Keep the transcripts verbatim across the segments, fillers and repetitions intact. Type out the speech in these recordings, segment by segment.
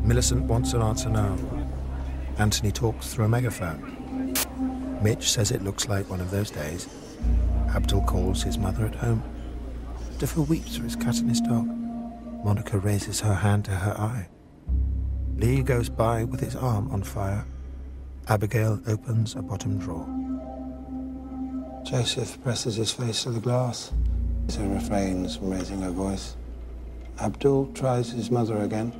Millicent wants an answer now. Anthony talks through a megaphone. Mitch says it looks like one of those days. Abdul calls his mother at home. Differ weeps for his cat and his dog. Monica raises her hand to her eye. Lee goes by with his arm on fire. Abigail opens a bottom drawer. Joseph presses his face to the glass. She refrains from raising her voice. Abdul tries his mother again.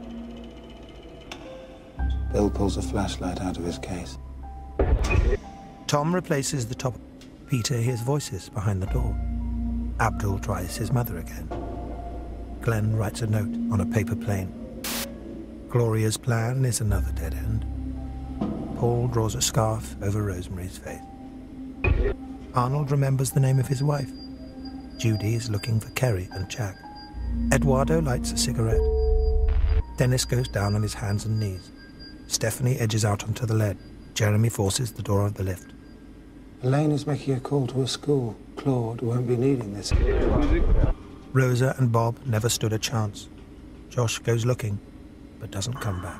Bill pulls a flashlight out of his case. Tom replaces the top. Peter hears voices behind the door. Abdul tries his mother again. Glenn writes a note on a paper plane. Gloria's plan is another dead end. Paul draws a scarf over Rosemary's face. Arnold remembers the name of his wife. Judy is looking for Kerry and Jack. Eduardo lights a cigarette. Dennis goes down on his hands and knees. Stephanie edges out onto the lead. Jeremy forces the door of the lift. Elaine is making a call to a school. Claude won't be needing this. Rosa and Bob never stood a chance. Josh goes looking, but doesn't come back.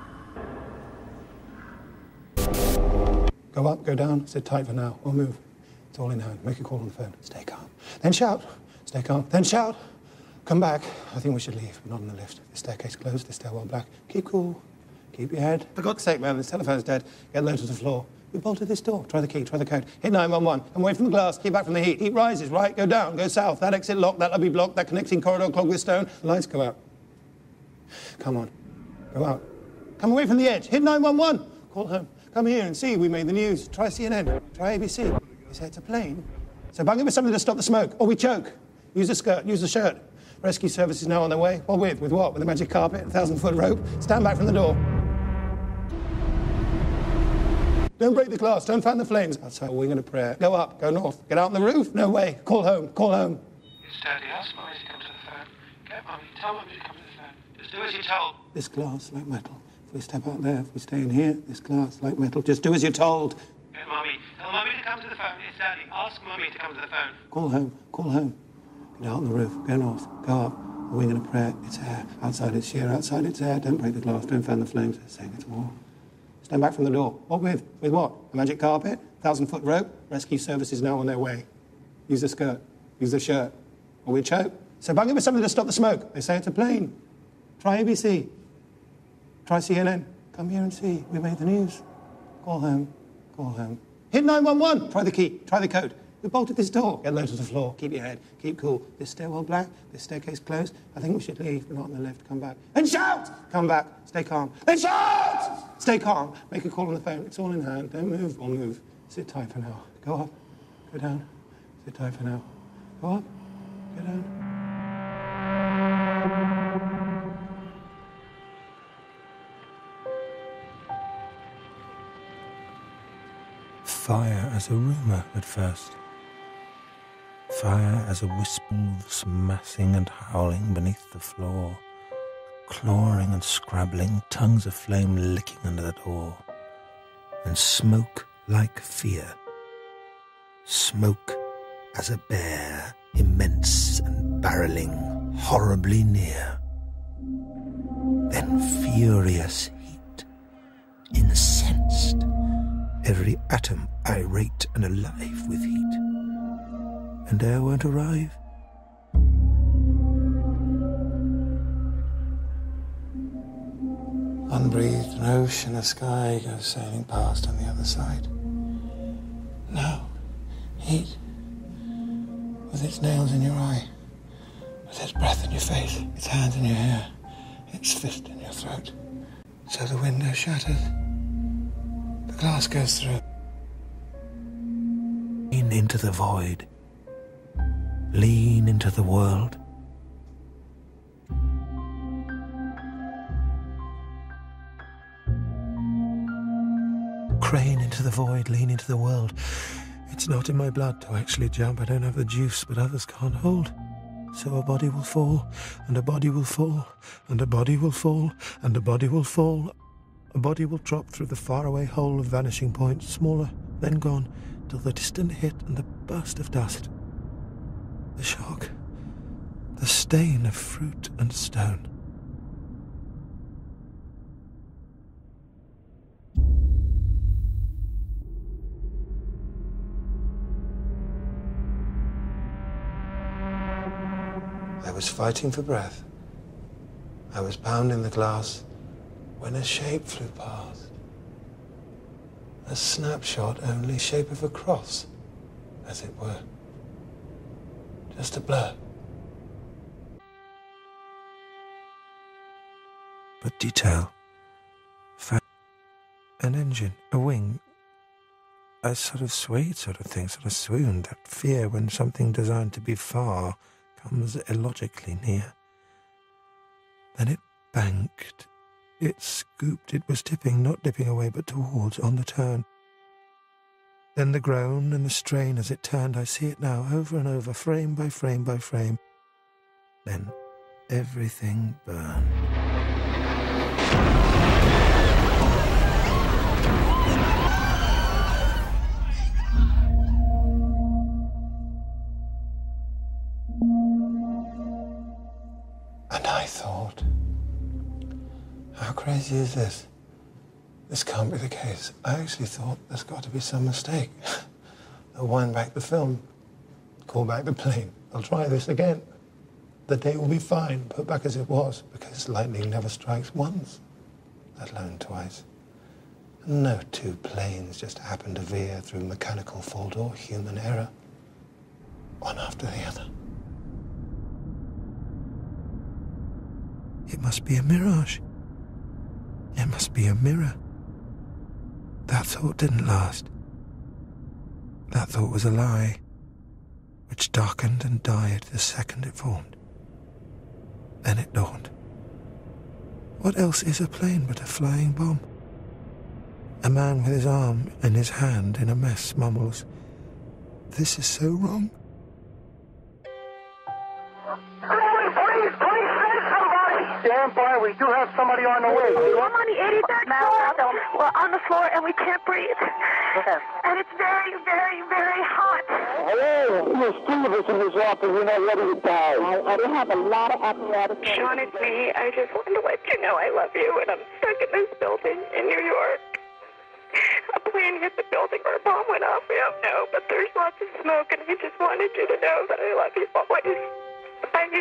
Go up, go down, sit tight for now. We'll move. It's all in hand. Make a call on the phone. Stay calm. Then shout. Stay calm. Then shout. Come back. I think we should leave. We're not in the lift. The staircase closed. The stairwell black. Keep cool. Keep your head. For God's sake, man, this telephone's dead. Get low to the floor. We bolted this door. Try the key. Try the code. Hit nine one one. I'm away from the glass. Keep back from the heat. Heat rises, right? Go down. Go south. That exit locked. That lobby blocked. That connecting corridor clogged with stone. The lights go out. Come on. Go out. Come away from the edge. Hit nine one one. Call home. Come here and see. We made the news. Try C N N. Try A B C. You say it's a plane. So bung it with something to stop the smoke. Or we choke. Use the skirt. Use the shirt. Rescue service is now on their way. What with? With what? With a magic carpet? A thousand-foot rope? Stand back from the door. Don't break the glass. Don't fan the flames. Outside, we're going to prayer. Go up. Go north. Get out on the roof. No way. Call home. Call home. It's Daddy. Ask Mummy to come to the phone. Get Mummy. Tell Mummy to come to the phone. Just do as you're told. This glass, like metal. If we step out there, if we stay in here, this glass, like metal. Just do as you're told. Get Mummy. Tell Mummy to come to the phone. It's Daddy. Ask Mummy to come to the phone. Call home. Call home. Get out on the roof. Go north. Go up. We're going to prayer. It's air. Outside it's sheer. Outside it's air. Don't break the glass. Don't fan the flames. They're saying it's war. Stand back from the door. What with? With what? A magic carpet? Thousand-foot rope? Rescue service is now on their way. Use the skirt. Use the shirt. Or we choke. So bung it with something to stop the smoke. They say it's a plane. Try A B C. Try C N N. Come here and see. We made the news. Call home. Call home. Hit nine one one. Try the key. Try the code. We bolted this door. Get low to the floor. Keep your head. Keep cool. This stairwell black. This staircase closed. I think we should leave. We're not in the lift. Come back. And shout! Come back. Stay calm. Then shout! Stay calm. Make a call on the phone. It's all in hand. Don't move. Or move. Sit tight for now. Go up. Go down. Sit tight for now. Go up. Go down. Fire as a rumour at first. Fire as a wisp moves massing and howling beneath the floor, clawing and scrabbling, tongues of flame licking under the door, and smoke like fear. Smoke as a bear, immense and barreling, horribly near. Then furious heat, incensed, every atom irate and alive with heat. And air won't arrive. Unbreathed, an ocean, a sky goes sailing past on the other side. No, heat, with its nails in your eye, with its breath in your face, its hands in your hair, its fist in your throat. So the window shatters, the glass goes through. Lean into the void. Lean into the world. Crane into the void, lean into the world. It's not in my blood to actually jump. I don't have the juice, but others can't hold. So a body will fall, and a body will fall, and a body will fall, and a body will fall. A body will drop through the faraway hole of vanishing point, smaller, then gone, till the distant hit and the burst of dust. The shock, the stain of fruit and stone. was fighting for breath. I was pounding the glass when a shape flew past. A snapshot only, shape of a cross, as it were. Just a blur. But detail. Fa- an engine, a wing, a sort of swayed sort of thing, sort of swoon, that fear when something designed to be far comes illogically near. Then it banked, it scooped, it was tipping, not dipping away, but towards, on the turn. Then the groan and the strain as it turned, I see it now, over and over, frame by frame by frame. Then everything burned. And I thought, how crazy is this? This can't be the case. I actually thought there's got to be some mistake. They'll wind back the film, call back the plane. They'll try this again. The day will be fine, put back as it was, because lightning never strikes once, let alone twice. And no two planes just happen to veer through mechanical fault or human error, one after the other. It must be a mirage. It must be a mirror. That thought didn't last. That thought was a lie, which darkened and died the second it formed. Then it dawned. What else is a plane but a flying bomb? A man with his arm in his hand in a mess mumbles, "This is so wrong." Stand by, we do have somebody on the way. I'm on the eighty-third floor. We're on the floor and we can't breathe. And it's very, very, very hot. Hello, Miss Stevens in this office. We're not ready to die. I, I do have a lot of apparatus. Sean, it's me. I just wanted to let you know I love you, and I'm stuck in this building in New York. A plane hit the building or a bomb went off. We don't know, but there's lots of smoke, and I just wanted you to know that I love you always. Bye.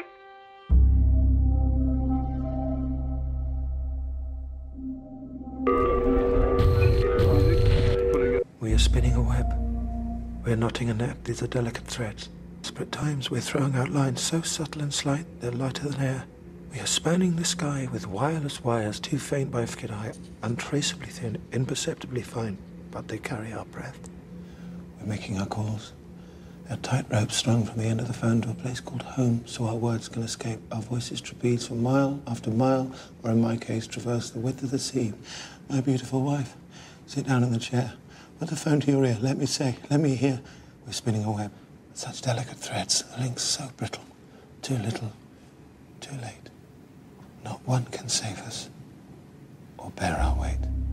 We are spinning a web. We are knotting a net. These are delicate threads. Desperate times we're throwing out lines so subtle and slight they're lighter than air. We are spanning the sky with wireless wires too faint by fikid eye, untraceably thin, imperceptibly fine, but they carry our breath. We're making our calls. They're tight ropes strung from the end of the phone to a place called home, so our words can escape. Our voices trapeze for mile after mile, or in my case, traverse the width of the sea. My beautiful wife, sit down in the chair. Put the phone to your ear. Let me say, let me hear. We're spinning a web. Such delicate threads, the links so brittle. Too little, too late. Not one can save us or bear our weight.